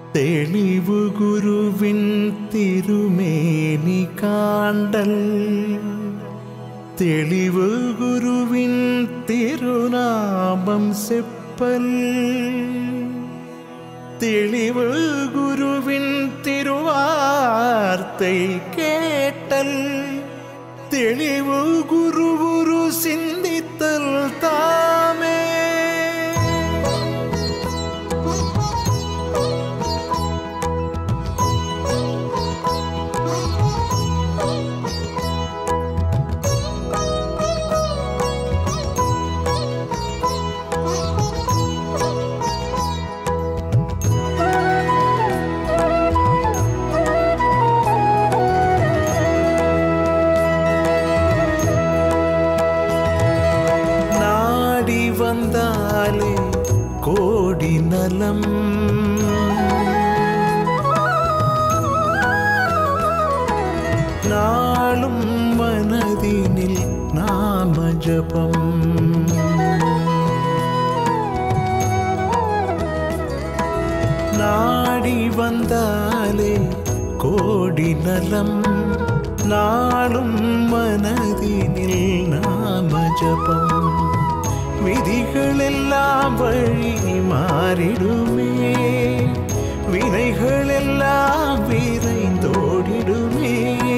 തെളിവു ഗുരുവിൻ തിരുമേനി കാണ്ടൽ തെളിവു ഗുരുവിൻ തിരുനാമം സെപ്പൽ തെളിവു ഗുരുവിൻ തിരുവാർத்தை കേട്ടൽ തെളിവു ഗുരുവുരു സിന്ധിത്തൽ താമേ வந்தாலே கோடி நலம் நாளும் மனதினில் நாம ஜபம் நாடி வந்தாலே கோடி நலம் நாளும் மனதினில் நாம ஜபம் விதிகள் எல்லாம் வழி மாறிடுமே வினைகள் எல்லாம் விரைந்தோடிடுமே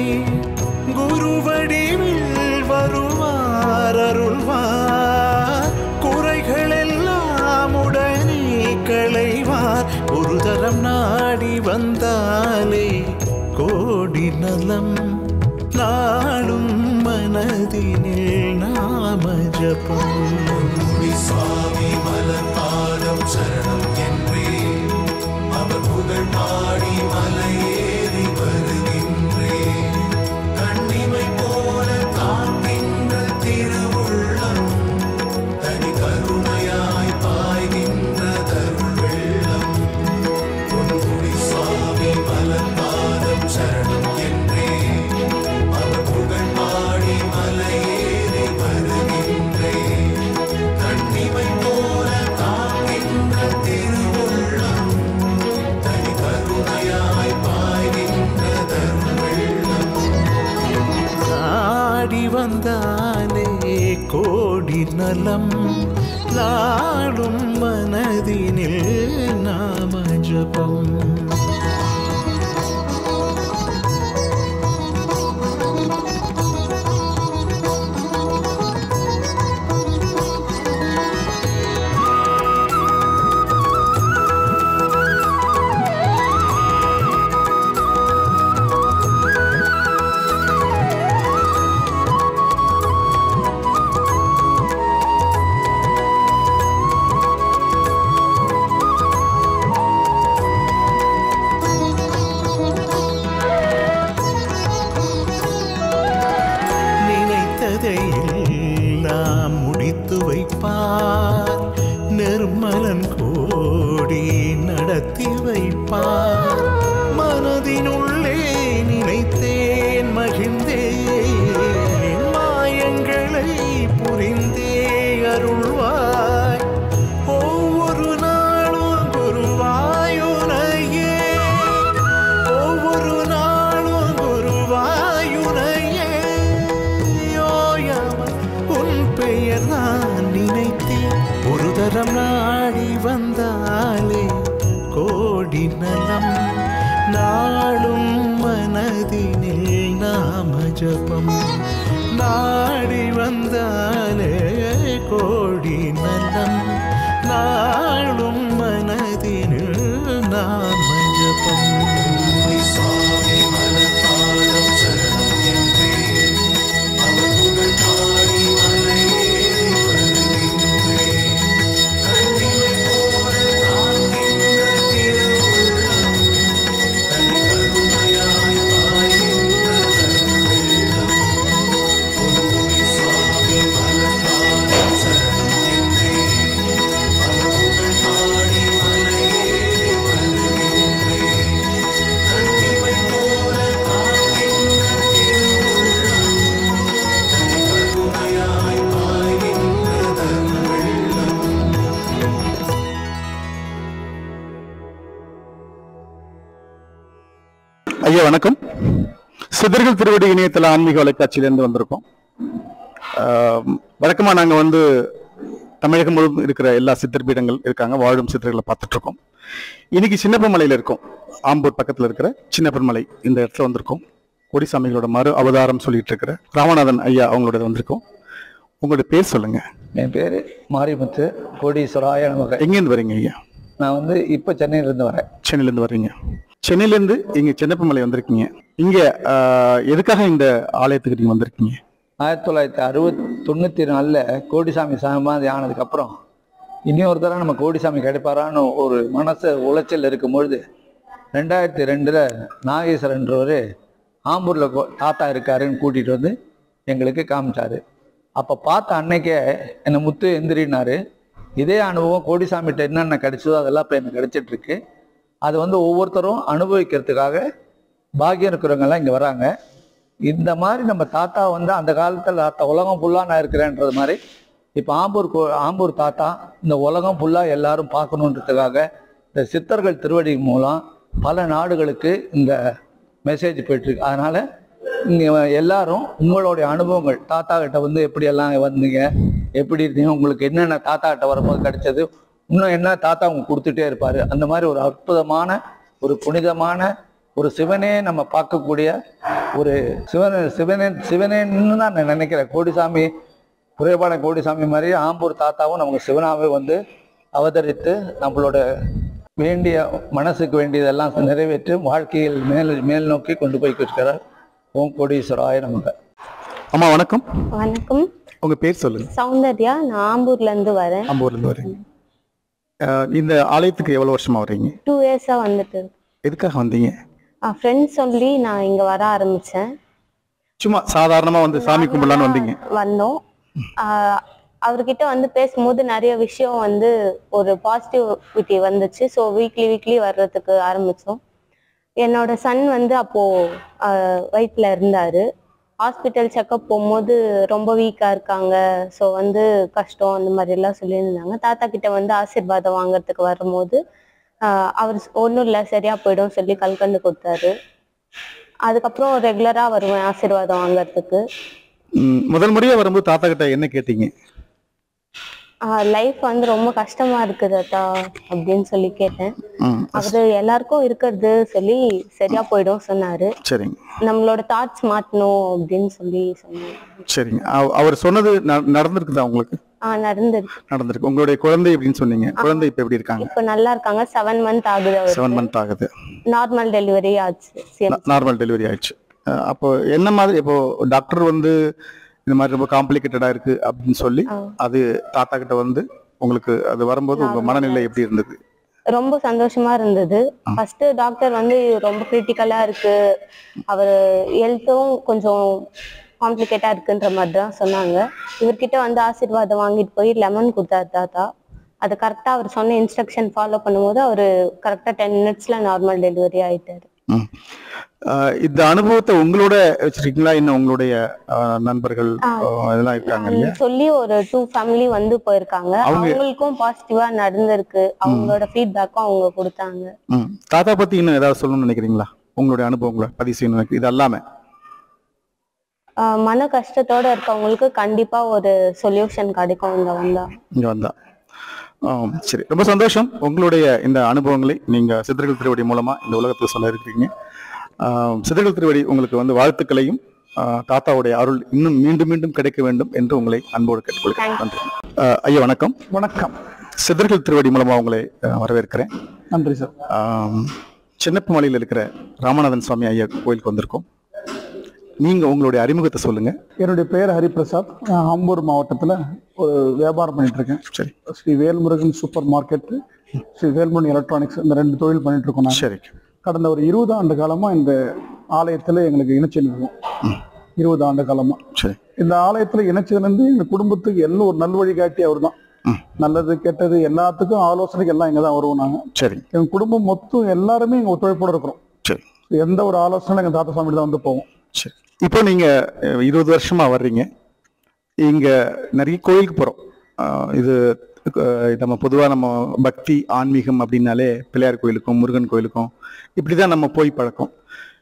குருவடிவில் வருவார் அருள்வார் குறைகள் எல்லாம் உடனே களைவார் ஒரு தரம் நாடி வந்தாலே கோடி நலம் நாளும் மனதினில் நாம ஜபம் சுவாமி மலர்பாதம் சரணம் என்றே அவர் புகழ் பாடி மலையேறி வருகின்றே கண்ணிமை போல காண்கின்ற திருவுள்ளம் தனி கருணையாய் பாய்கின்ற தருள் வெள்ளம் பொன்முடி சுவாமி மலர்பாதம் சரணம் என்றே அவர் புகழ் பாடி மலையேறி வருகின்றே கண்ணிமை போல காண்கின்ற திருவுள்ளம் தனி கருணையாய் பாய்கின்ற தருள் வெள்ளம் நாடி வந்தாலே கோடி நலம் நாளும் மனதினில் நாம ஜபம் எல்லாம் முடித்து வைப்பார் நிர்மலன் கோடி நடத்தி வைப்பார் மனதினுள்ளே நினைத்தேன் மகிழ்ந்தேன் மாயங்களை புரிந்தே அருள்வாய் ஒவ்வொரு நாளும் குருவாயுனையே ஒவ்வொரு நாளும் குருவாயுனையே உன் பெயர் நான் நினைத்தேன் ஒரு தரம் நாடி வந்தாலே கோடி நலம் நாளும் மனதினில் நாம ஜபம் நாடி வந்தாலே கோடி நலம் நாளும் மனதினில் நாம ஜபம் சுவாமி மலர்பாதம் சரணம் என்றே அவர் புகழ் பாடி மலையேறி வருகின்றே கண்ணிமை போல காண்கின்ற திருவுள்ளம் தனி கருணையாய் பாய்கின்ற தருள் வெள்ளம் பொன்முடி சுவாமி மலர் ஐயா வணக்கம். சித்தர்கள் திருவடி இணையதள ஆன்மீக தொலைக்காட்சியிலேருந்து வந்திருக்கோம். வழக்கமாக நாங்கள் தமிழகம் முழுவதும் இருக்கிற எல்லா சித்தர் பீடங்கள் இருக்காங்க, வாழும் சித்தர்களை பார்த்துட்டு இருக்கோம். இன்னைக்கு சின்னப்பமலையில் இருக்கோம். ஆம்பூர் பக்கத்தில் இருக்கிற சின்னப்பமலை இந்த இடத்துல வந்திருக்கோம். கோடிசாமிகளோட மறு அவதாரம் சொல்லிட்டு இருக்கிற ராமநாதன் ஐயா அவங்களோட வந்திருக்கோம். உங்களோட பேர் சொல்லுங்க. என் பேர் மாரிமுத்து. கோடீஸ்வராய நமக. எங்கேருந்து வரீங்க ஐயா? நான் இப்போ சென்னையிலேருந்து வரேன். சென்னையிலேருந்து வர்றீங்க. சென்னையிலேருந்து இங்கே சின்னப்பமலை வந்திருக்கீங்க. இங்கே எதுக்காக இந்த ஆலயத்துக்கு நீங்கள் வந்திருக்கீங்க? 1994 கோடிசாமி சமாதி ஆனதுக்கப்புறம் இன்னொரு தடவை நம்ம கோடிசாமி கிடைப்பாரான்னு ஒரு மனசு உளைச்சல் இருக்கும் பொழுது 2002 நாகேஸ்வரன்றவர் ஆம்பூரில் தாத்தா இருக்காருன்னு கூட்டிகிட்டு வந்து எங்களுக்கு காமிச்சாரு. அப்போ பார்த்த அன்னைக்கே என்னை முத்து எந்திரினாரு. இதே அனுபவம் கோடிசாமிகிட்ட என்னென்ன கிடைச்சதோ அதெல்லாம் இப்போ எனக்கு கிடைச்சிட்ருக்கு. அது ஒவ்வொருத்தரும் அனுபவிக்கிறதுக்காக பாக்கியம் இருக்கிறவங்கெல்லாம் இங்கே வராங்க. இந்த மாதிரி நம்ம தாத்தா அந்த காலத்தில் தாத்தா உலகம் ஃபுல்லாக நான் இருக்கிறேன்றது மாதிரி இப்போ ஆம்பூர் தாத்தா இந்த உலகம் ஃபுல்லாக எல்லாரும் பார்க்கணுன்றதுக்காக இந்த சித்தர்கள் திருவடி மூலம் பல நாடுகளுக்கு இந்த மெசேஜ் போயிட்டுருக்கு. அதனால் நீங்கள் எல்லாரும் உங்களுடைய அனுபவங்கள் தாத்தா கிட்ட எப்படியெல்லாம் வந்தீங்க, எப்படி இருந்தீங்க, உங்களுக்கு என்னென்ன தாத்தா கிட்ட வரும்போது கிடைச்சது, இன்னும் என்ன தாத்தா அவங்க கொடுத்துட்டே இருப்பார். அந்த மாதிரி ஒரு அற்புதமான ஒரு புனிதமான ஒரு சிவனே நம்ம பார்க்கக்கூடிய ஒரு சிவனேன்னு தான் நான் நினைக்கிறேன். கோடிசாமி குறைபாட கோடிசாமி மாதிரி ஆம்பூர் தாத்தாவும் நமக்கு சிவனாவே அவதரித்து நம்மளோட வேண்டிய மனசுக்கு வேண்டியதெல்லாம் நிறைவேற்றி வாழ்க்கையில் மேல் நோக்கி கொண்டு போய் இருக்கிறார். ஓம் கோடீஸ்வராய நமக. அம்மா வணக்கம். வணக்கம். உங்க பேர் சொல்லுங்க. சௌந்தர்யா. நான் ஆம்பூர்ல இருந்து வரேன். ஆம்பூர்ல இருந்து வரீங்க. இந்த ஆலயத்துக்கு எவ்வளவு வருஷமா வரீங்க? 2 இயர்ஸா வந்துட்டு. எதுக்காக வந்தீங்க? ஃப்ரெண்ட்ஸ் சொல்லி நான் இங்க வர ஆரம்பிச்சேன். சும்மா சாதாரணமா சாமி கும்பிடலான்னு வந்தீங்க? வந்தோம். அவர்கிட்ட பேசும்போது நிறைய விஷயம் ஒரு பாசிட்டிவிட்டி வந்துச்சு. ஸோ வீக்லி வர்றதுக்கு ஆரம்பிச்சோம். என்னோட சன் அப்போ வயிற்றுல இருந்தாரு. ஹாஸ்பிட்டல் செக்கப் போகும்போது ரொம்ப வீக்கா இருக்காங்க, ஸோ கஷ்டம் அந்த மாதிரி எல்லாம் சொல்லியிருந்தாங்க. தாத்தா கிட்ட ஆசீர்வாதம் வாங்கறதுக்கு வரும்போது அவர் ஒன்றும் இல்லை சரியா போயிடும் சொல்லி கல்கண்டு கொடுத்தாரு. அதுக்கப்புறம் ரெகுலரா வருவேன் ஆசீர்வாதம் வாங்கறதுக்கு. முதல் முறையா வரும்போது தாத்தா கிட்ட என்ன கேட்டீங்க? லைஃப் ரொம்ப கஷ்டமா இருக்கு தாத்தா அப்படின்னு சொல்லி கேட்டேன். அவரு எல்லாருக்கும் இருக்கிறது சொல்லி சரியா போயிடும் சொன்னாரு. சரிங்க. நம்மளோட தாட்ஸ் மாத்தணும் அப்படின்னு சொல்லி சொன்னாரு. சரிங்க. அவர் சொன்னது நடந்திருக்குதா உங்களுக்கு? நடந்திருக்கு. உங்களுடைய குழந்தை எப்படின்னு சொன்னீங்க. குழந்தை இப்ப எப்படி இருக்காங்க? இப்ப நல்லா இருக்காங்க. 7 month ஆகுது. 7 month ஆகுது. நார்மல் டெலிவரி ஆச்சு. நார்மல் டெலிவரி ஆயிடுச்சு. அப்போ என்ன மாதிரி இப்போ டாக்டர் இந்த மாதிரி ரொம்ப காம்ப்ளிகேட்டடா இருக்கு அப்படின்னு சொல்லி அது தாத்தா கிட்ட உங்களுக்கு அது வரும்போது உங்க மனநிலை எப்படி இருந்தது? ரொம்ப சந்தோஷமா இருந்தது. ஃபர்ஸ்ட் டாக்டர் ரொம்ப கிரிட்டிக்கலா இருக்கு, அவர் ஹெல்த்தும் கொஞ்சம் காம்ப்ளிகேட்டா இருக்குன்ற மாதிரி தான் சொன்னாங்க. இவர்கிட்ட ஆசீர்வாதம் வாங்கிட்டு போய் லெமன் கொடுத்தாரு தாத்தா. அது கரெக்டா அவர் சொன்ன இன்ஸ்ட்ரக்ஷன் ஃபாலோ பண்ணும்போது அவரு கரெக்டா 10 minutesல நார்மல் டெலிவரி ஆயிட்டாரு. இந்த அனுபவத்தை உங்களோட வச்சிருக்கீங்களா? இன்னும் உங்களுடைய நண்பர்கள் இதெல்லாம் இருக்காங்க இல்லையா? சொல்லி ஒரு 2 ஃபேமிலி போயிருக்காங்க. அவங்களுக்கும் பாசிட்டிவா நடந்திருக்கு. அவங்களோட ஃபீட்பேக்கும் அவங்க கொடுத்தாங்க. தாத்தா பத்தி இன்னும் ஏதாவது சொல்லணும்னு நினைக்கிறீங்களா? உங்களுடைய அனுபவங்களை பதிவு செய்யணும். இது எல்லாமே மன கஷ்டத்தோட இருக்கவங்களுக்கு கண்டிப்பா ஒரு சொல்யூஷன் கிடைக்கும் இங்க வந்தா. சரி, ரொம்ப சந்தோஷம். உங்களுடைய இந்த அனுபவங்களை நீங்க சித்தர்கள் திருவடி மூலமா இந்த உலகத்துக்கு சொல்ல இருக்கிறீங்க. சித்தர்கள் திருவடி உங்களுக்கு வாழ்த்துக்களையும் தாத்தாவுடைய அருள் இன்னும் மீண்டும் மீண்டும் கிடைக்க வேண்டும் என்று உங்களை அன்போடு கேட்டுக்கொள்கிறேன். நன்றி. ஐயா வணக்கம். வணக்கம். சித்தர்கள் திருவடி மூலமா உங்களை வரவேற்கிறேன். நன்றி சார். சின்னப்பமலையில் இருக்கிற ராமநாதன் சுவாமி ஐயா கோயிலுக்கு வந்திருக்கோம். நீங்க உங்களுடைய அறிமுகத்தை சொல்லுங்க. என்னுடைய பெயர் ஹரிபிரசாத். நான் ஆம்பூர் மாவட்டத்தில் ஒரு வியாபாரம் பண்ணிட்டு இருக்கேன். சரி. Sri Velmurugan super market, Sri Velmurugan electronics, இந்த 2 தொழில் பண்ணிட்டு இருக்கோம். சரி. கடந்த ஒரு 20 ஆண்டு காலமா இந்த ஆலயத்தில் எங்களுக்கு இணைச்சிருக்கோம். 20 ஆண்டு காலமா. சரி. இந்த ஆலயத்தில் இணைச்சதுலேருந்து எங்க குடும்பத்துக்கு எல்லாம் ஒரு நல்வழிகாட்டி அவர் தான். நல்லது கெட்டது எல்லாத்துக்கும் ஆலோசனைக்கு எல்லாம் இங்கே தான் வருவோம் நாங்கள். சரி. எங்க குடும்பம் மொத்தம் எல்லாருமே இங்கே ஒத்துழைப்போடு இருக்கிறோம். சரி. எந்த ஒரு ஆலோசனை எங்கள் தாத்தா சாமி தான் போவோம். சரி. இப்போ நீங்க 20 வருஷமா வர்றீங்க. இங்க நிறைய கோயிலுக்கு போறோம். இது நம்ம பொதுவாக நம்ம பக்தி ஆன்மீகம் அப்படின்னாலே பிள்ளையார் கோயிலுக்கும் முருகன் கோயிலுக்கும் இப்படி தான் நம்ம போய் பழக்கம்.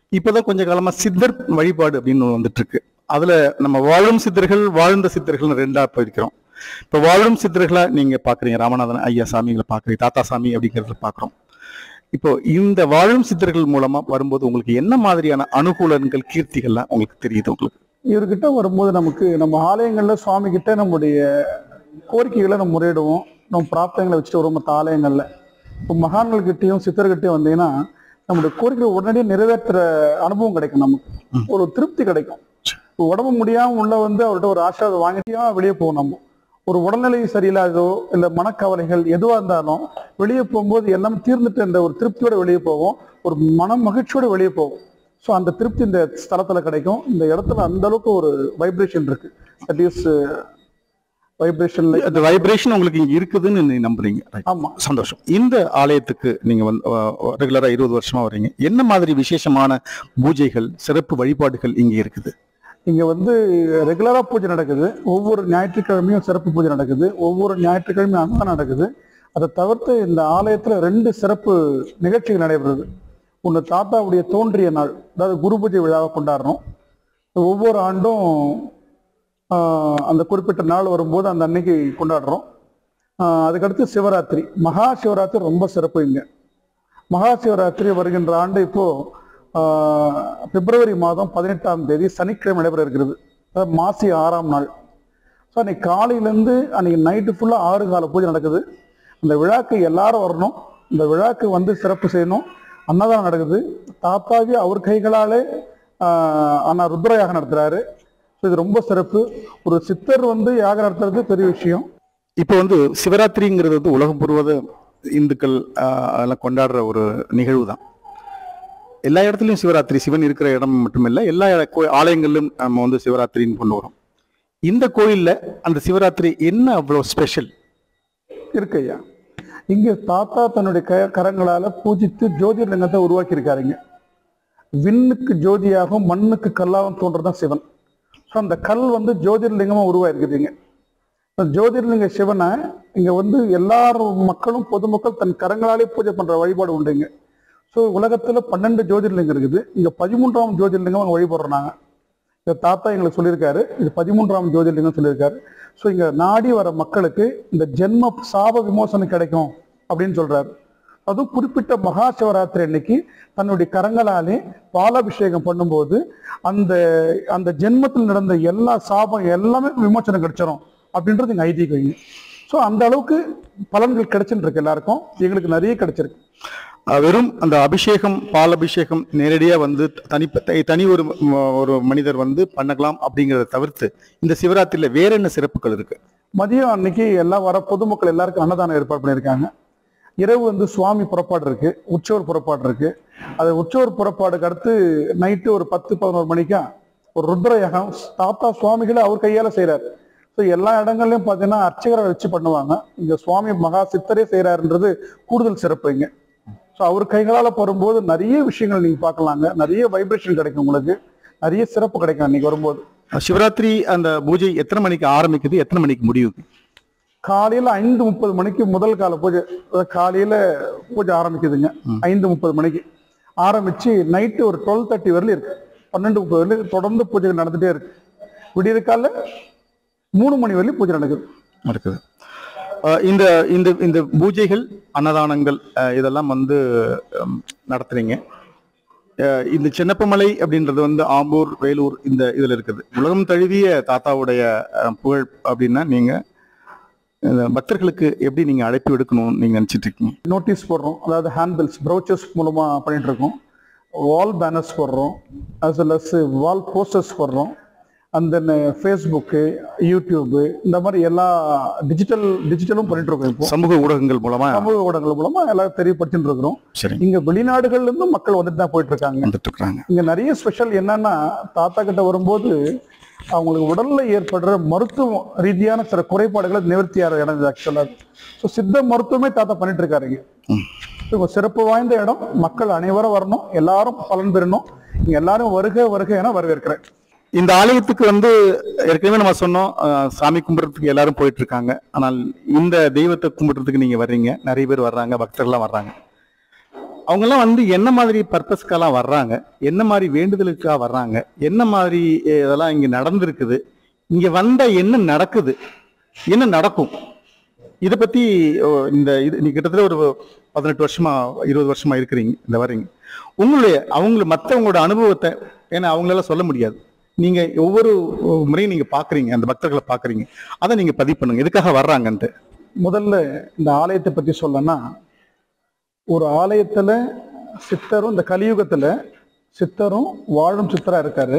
இப்பதான் கொஞ்ச காலமா சித்தர் வழிபாடு அப்படின்னு ஒண்ணு வந்துட்டு இருக்கு. அதுல நம்ம வாழும் சித்தர்கள் வாழ்ந்த சித்தர்கள் ரெண்டா போயிருக்கிறோம். இப்ப வாழும் சித்தர்களா நீங்க பாக்குறீங்க, ராமநாதன் ஐயா சாமிகளை பாக்குறீங்க, தாத்தா சாமி அப்படிங்கறத பாக்குறோம். இப்போ இந்த வாழும் சித்தர்கள் மூலமா வரும்போது உங்களுக்கு என்ன மாதிரியான அனுகூலங்கள் கீர்த்திகள்லாம் உங்களுக்கு தெரியுது? உங்களுக்கு இவர்கிட்ட வரும்போது நமக்கு நம்ம ஆலயங்கள்ல சுவாமி கிட்ட நம்முடைய கோரிக்கைகளை நம்ம முறையிடுவோம், நம்ம பிரார்த்தனைகளை வச்சுட்டு வரும். மற்ற ஆலயங்கள்ல இப்போ மகான்கள்கிட்டையும் சித்தர்கிட்டையும் வந்தீங்கன்னா நம்முடைய கோரிக்கைகளை உடனடியே நிறைவேற்ற அனுபவம் கிடைக்கும், நமக்கு ஒரு திருப்தி கிடைக்கும். இப்போ உடம்பு முடியாம உள்ள வந்து அவர்கிட்ட ஒரு ஆசீர்வாதம் வாங்கிட்டியா வெளியே போகும். நம்ம ஒரு உடல்நிலை சரியில்லாதோ இல்லை மனக்கவலைகள் எதுவாக இருந்தாலும் வெளியே போகும்போது எல்லாமே தீர்ந்துட்டு இந்த ஒரு திருப்தியோட வெளியே போவோம், ஒரு மன மகிழ்ச்சியோட வெளியே போவோம். ஸோ அந்த திருப்தி இந்த ஸ்தலத்தில் கிடைக்கும். இந்த இடத்துல அந்த அளவுக்கு ஒரு வைப்ரேஷன் இருக்கு. That is vibration. அந்த வைப்ரேஷன் உங்களுக்கு இங்க இருக்குதுன்னு நீங்க நம்புறீங்க? ஆமா, சந்தோஷம். இந்த ஆலயத்துக்கு நீங்க வந்து ரெகுலரா 20 வருஷமா வர்றீங்க. என்ன மாதிரி விசேஷமான பூஜைகள், சிறப்பு வழிபாடுகள் இங்க இருக்குது? இங்க வந்து ரெகுலரா பூஜை நடக்குது. ஒவ்வொரு ஞாயிற்றுக்கிழமையும் சிறப்பு பூஜை நடக்குது. ஒவ்வொரு ஞாயிற்றுக்கிழமையும் அன்னதானம் நடக்குது. அதை தவிர்த்து இந்த ஆலயத்துல 2 சிறப்பு நிகழ்ச்சிகள் நடைபெறுது. ஒன்று தாத்தாவுடைய தோன்றிய நாள், அதாவது குரு பூஜை விழாவை கொண்டாடுறோம். ஒவ்வொரு ஆண்டும் அந்த குறிப்பிட்ட நாள் வரும்போது அந்த அன்னைக்கு கொண்டாடுறோம். அதுக்கடுத்து சிவராத்திரி, மகா சிவராத்திரி ரொம்ப சிறப்பு. இங்க மகா சிவராத்திரி வருகின்ற ஆண்டு இப்போ பிப்ரவரி மாதம் 18ஆம் தேதி சனிக்கிழமை நடைபெற இருக்கிறது. அதாவது மாசி 6ஆம் நாள். ஸோ அன்னைக்கு காலையிலேருந்து அன்னைக்கு நைட்டு ஃபுல்லாக 6 கால பூஜை நடக்குது. அந்த விழாக்கு எல்லாரும் வரணும். இந்த விழாக்கு வந்து சிறப்பு செய்யணும். அன்னதானம் நடக்குது. தாத்தாவே அவர் கைகளாலே அண்ணா ருத்ர யாகம் நடத்துறாரு. ஸோ இது ரொம்ப சிறப்பு. ஒரு சித்தர் வந்து யாகம் நடத்துறது பெரிய விஷயம். இப்போ வந்து சிவராத்திரிங்கிறது வந்து உலகம் முழுவத இந்துக்கள் எல்லாம் கொண்டாடுற ஒரு நிகழ்வு தான். எல்லா இடத்துலையும் சிவராத்திரி, சிவன் இருக்கிற இடம் மட்டுமில்லை, எல்லா ஆலயங்களிலும் நம்ம வந்து சிவராத்திரின்னு கொண்டு வரோம். இந்த கோயில்ல அந்த சிவராத்திரி என்ன அவ்வளோ ஸ்பெஷல் இருக்கு ஐயா? இங்க தாத்தா தன்னுடைய கரங்களால பூஜித்து ஜோதிர்லிங்கத்தை உருவாக்கி இருக்காருங்க. விண்ணுக்கு ஜோதியாகவும் மண்ணுக்கு கல்லாகவும் தோன்றதான் சிவன். ஸோ அந்த கல் வந்து ஜோதிர்லிங்கமா உருவாயிருக்குதுங்க. ஜோதிர்லிங்க சிவனை இங்க வந்து எல்லாரும் மக்களும் பொதுமக்கள் தன் கரங்களாலே பூஜை பண்ற வழிபாடு உண்டுங்க. ஸோ உலகத்துல 12 ஜோதிர்லிங்கம் இருக்குது. இங்க 13ஆம் ஜோதிர்லிங்கம் அங்கே வழிபடுறோம் நாங்கள். இந்த தாத்தா எங்களுக்கு சொல்லியிருக்காரு, இது 13ஆம் ஜோதிர்லிங்கம் சொல்லியிருக்காரு. ஸோ இங்க நாடி வர மக்களுக்கு இந்த ஜென்ம சாப விமோசனம் கிடைக்கும் அப்படின்னு சொல்றாரு. அதுவும் குறிப்பிட்ட மகா சிவராத்திரி அன்னைக்கு தன்னுடைய கரங்களாலே பாலாபிஷேகம் பண்ணும்போது அந்த அந்த ஜென்மத்தில் நடந்த எல்லா சாபம் எல்லாமே விமோசனம் கிடைச்சிடும் அப்படின்றது இங்க ஐதீகம். ஸோ அந்த அளவுக்கு பலன்கள் கிடைச்சுட்டு இருக்கு எல்லாருக்கும். எங்களுக்கு நிறைய கிடைச்சிருக்கு. வெறும் அந்த அபிஷேகம், பால் அபிஷேகம் நேரடியா வந்து தனி ஒரு மனிதர் வந்து பண்ணலாம் அப்படிங்கிறத தவிர்த்து இந்த சிவராத்திரியில வேற என்ன சிறப்புகள் இருக்கு? மதியம் அன்னைக்கு எல்லாம் வர பொதுமக்கள் எல்லாருக்கும் அன்னதானம் ஏற்பாடு பண்ணியிருக்காங்க. இரவு வந்து சுவாமி புறப்பாடு இருக்கு, உற்சவர் புறப்பாடு இருக்கு. அது உற்சவர் புறப்பாடுக்கு அடுத்து நைட்டு ஒரு 10-11 மணிக்கா ஒரு ருத்ர யாகம் தாத்தா சுவாமிகளை அவர் கையால செய்யறாரு. ஸோ எல்லா இடங்கள்லயும் பார்த்தீங்கன்னா அர்ச்சகரை வச்சு பண்ணுவாங்க. இங்க சுவாமி மகா சித்தரே செய்யறாருன்றது கூடுதல் சிறப்பு இங்க. ஸோ அவர் கைகளால் வரும்போது நிறைய விஷயங்கள் நீங்க பார்க்கலாங்க. நிறைய வைப்ரேஷன் கிடைக்கும், உங்களுக்கு நிறைய சிறப்பு கிடைக்கும் அன்னைக்கு வரும்போது. சிவராத்திரி அந்த பூஜை எத்தனை மணிக்கு ஆரம்பிக்குது, எத்தனை மணிக்கு முடியுது? காலையில 5:30 மணிக்கு முதல் கால பூஜை. காலையில பூஜை ஆரம்பிக்குதுங்க 5:30 மணிக்கு ஆரம்பிச்சு நைட்டு ஒரு 12:30 வரலையும் இருக்கு. 12:30 வரலையும் தொடர்ந்து பூஜைகள் நடந்துட்டே இருக்கு. விடியற் கால 3 மணி வரலையும் பூஜை நடக்குது. இந்த இந்த இந்த பூஜைகள், அன்னதானங்கள் இதெல்லாம் வந்து நடத்துறீங்க. இந்த சின்னப்பமலை அப்படின்றது வந்து ஆம்பூர், வேலூர் இந்த இதுல இருக்குது. உலகம் தழுவிய தாத்தாவுடைய புகழ் அப்படின்னா நீங்க பக்தர்களுக்கு எப்படி நீங்க அழைப்பு எடுக்கணும்னு நீங்க நினைச்சிட்டு இருக்கீங்க? நோட்டீஸ் போடுறோம், அதாவது ஹேண்ட்பில்ஸ், ப்ரௌச்சர்ஸ் மூலமா பண்ணிட்டு இருக்கோம். வால் பேனர்ஸ் போடுறோம், as well as wall posters போடுறோம். அந்த ஃபேஸ்புக்கு, யூடியூப்பு இந்த மாதிரி எல்லா டிஜிட்டலும் பண்ணிட்டு இருக்கோம். இப்போ சமூக ஊடகங்கள் மூலமா எல்லாரும் தெரியப்படுத்திட்டு இருக்கிறோம். இங்க வெளிநாடுகள்ல இருந்து மக்கள் வந்துட்டு தான் போயிட்டு இருக்காங்க. இங்க நிறைய ஸ்பெஷல் என்னன்னா, தாத்தா கிட்ட வரும்போது அவங்களுக்கு உடல்ல ஏற்படுற மருத்துவ ரீதியான சில குறைபாடுகளை நிவர்த்தி இடம் ஆக்சுவலா. ஸோ சித்த மருத்துவமே தாத்தா பண்ணிட்டு இருக்காருங்க. இவங்க சிறப்பு வாய்ந்த இடம். மக்கள் அனைவரும் வரணும், எல்லாரும் பலன் பெறணும். இங்க எல்லாரும் வருக என வரவேற்கிறேன். இந்த ஆலயத்துக்கு வந்து ஏற்கனவே நம்ம சொன்னோம், சாமி கும்பிட்றதுக்கு எல்லாரும் போயிட்டு இருக்காங்க. ஆனால் இந்த தெய்வத்தை கும்பிட்றதுக்கு நீங்க வர்றீங்க, நிறைய பேர் வர்றாங்க, பக்தர்கள்லாம் வர்றாங்க. அவங்கெல்லாம் வந்து என்ன மாதிரி பர்பஸ்க்கெல்லாம் வர்றாங்க, என்ன மாதிரி வேண்டுதலுக்காக வர்றாங்க, என்ன மாதிரி இதெல்லாம் இங்க நடந்திருக்குது, இங்க வந்தா என்ன நடக்குது, என்ன நடக்கும், இதை பத்தி இந்த இது நீ கிட்டத்தட்ட ஒரு 18 வருஷமா 20 வருஷமா இருக்கிறீங்க இந்த வரீங்க. மற்றவங்களோட அனுபவத்தை, ஏன்னா அவங்களால சொல்ல முடியாது, நீங்க ஒவ்வொரு முறையும் நீங்க பாக்குறீங்க, அந்த பக்தர்களை பாக்குறீங்க, அதை நீங்க பதிவு பண்ணுங்க எதுக்காக வர்றாங்கன்ட்டு. முதல்ல இந்த ஆலயத்தை பற்றி சொல்லனா, ஒரு ஆலயத்துல சித்தரும் இந்த கலியுகத்துல சித்தரும் வாழும் சித்தரா இருக்காரு.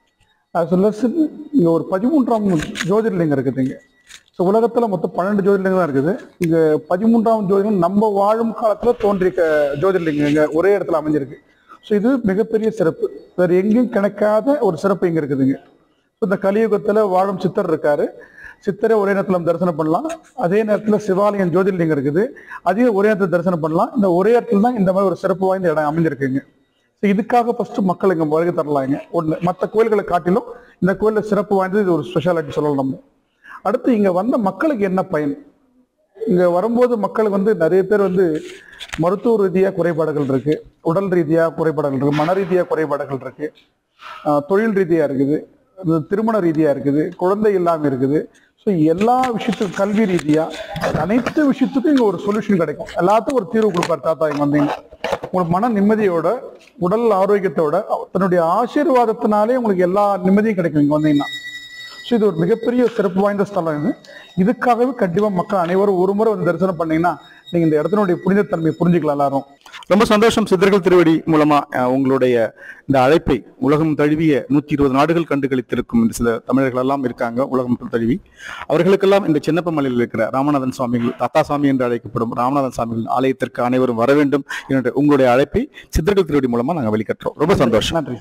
இங்க ஒரு 13ஆம் ஜோதிர்லிங்கம் இருக்குதுங்க. ஸோ உலகத்துல மொத்தம் 12 ஜோதிர்லிங்கம் தான் இருக்குது. இங்க 13ஆம் ஜோதிர்லிங்கம் நம்ம வாழும் காலத்துல தோன்றிய ஜோதிர்லிங்கம் இங்க ஒரே இடத்துல அமைஞ்சிருக்கு. ஸோ இது மிகப்பெரிய சிறப்பு, வேற எங்கேயும் கிடைக்காத ஒரு சிறப்பு இங்க இருக்குதுங்க. ஸோ இந்த கலியுகத்துல வாழும் சித்தர் இருக்காரு. சித்தரை ஒரே நேரத்தில் நம்ம தரிசனம் பண்ணலாம். அதே நேரத்தில் சிவாலயம் ஜோதிர்லிங்கம் இருக்குது, அதையும் ஒரே நேரத்தில் தரிசனம் பண்ணலாம். இந்த ஒரே இடத்துல தான் இந்த மாதிரி ஒரு சிறப்பு வாய்ந்த இடம் அமைஞ்சிருக்குங்க. ஸோ இதுக்காக ஃபர்ஸ்ட் மக்கள் இங்கே வருகை தரலாங்க. ஒன்று, மற்ற கோயில்களை காட்டிலும் இந்த கோயிலில் சிறப்பு வாய்ந்தது, இது ஒரு ஸ்பெஷாலிட்டி சொல்லலாம் நம்ம. அடுத்து இங்கே வந்த மக்களுக்கு என்ன பயன்? இங்கே வரும்போது மக்களுக்கு வந்து நிறைய பேர் வந்து மருத்துவ ரீதியாக குறைபாடுகள் இருக்கு, உடல் ரீதியாக குறைபாடுகள் இருக்கு, மன ரீதியாக குறைபாடுகள் இருக்கு, தொழில் ரீதியாக இருக்குது, திருமண ரீதியாக இருக்குது, குழந்தை இல்லாமல் இருக்குது. ஸோ எல்லா விஷயத்துக்கும், கல்வி ரீதியாக அனைத்து விஷயத்துக்கும் இங்கே ஒரு சொல்யூஷன் கிடைக்கும். எல்லாத்துக்கும் ஒரு தீர்வு கொடுப்பார் தாத்தா. இங்கே வந்தீங்க உங்களுக்கு மன நிம்மதியோட, உடல் ஆரோக்கியத்தோட, தன்னுடைய ஆசீர்வாதத்தினாலே உங்களுக்கு எல்லா நிம்மதியும் கிடைக்கும் இங்கே வந்தீங்கன்னா. ஸோ இது ஒரு மிகப்பெரிய சிறப்பு வாய்ந்த ஸ்தலம். இது இதுக்காகவே கண்டிப்பாக மக்கள் அனைவரும் ஒரு முறை வந்து தரிசனம் பண்ணீங்கன்னா நீங்கள் இந்த இடத்தினுடைய புனிதத்தன்மையை புரிஞ்சுக்கலாம் எல்லாரும். ரொம்ப சந்தோஷம். சித்தர்கள் திருவடி மூலமா உங்களுடைய இந்த அழைப்பை உலகம் தழுவிய 120 நாடுகள் கண்டுகளித்திருக்கும் இந்த சில தமிழர்கள் எல்லாம் இருக்காங்க உலகம் தழுவி. அவர்களுக்கெல்லாம் இந்த சின்னப்பமலையில் இருக்கிற ராமநாதன் சுவாமிகள், தாத்தா சாமி என்று அழைக்கப்படும் ராமநாதன் சுவாமிகள் ஆலயத்திற்கு அனைவரும் வர வேண்டும் என்ற உங்களுடைய அழைப்பை சித்தர்கள் திருவடி மூலமா நாங்கள் வெளிக்கட்டுறோம். ரொம்ப சந்தோஷம். நன்றி.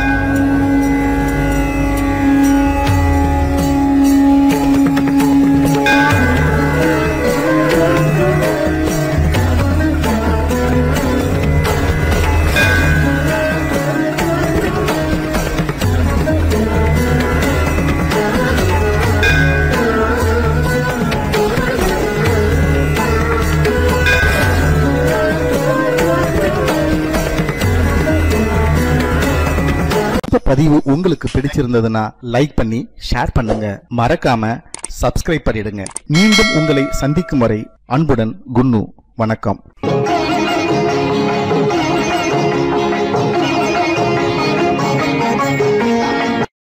பதிவு உங்களுக்கு பிடிச்சிருந்ததுன்னா லைக் பண்ணி ஷேர் பண்ணுங்க. மறக்காம சப்ஸ்கிரைப் பண்ணிடுங்க. மீண்டும் உங்களை சந்திக்கும் வரை அன்புடன் குன்னு. வணக்கம்.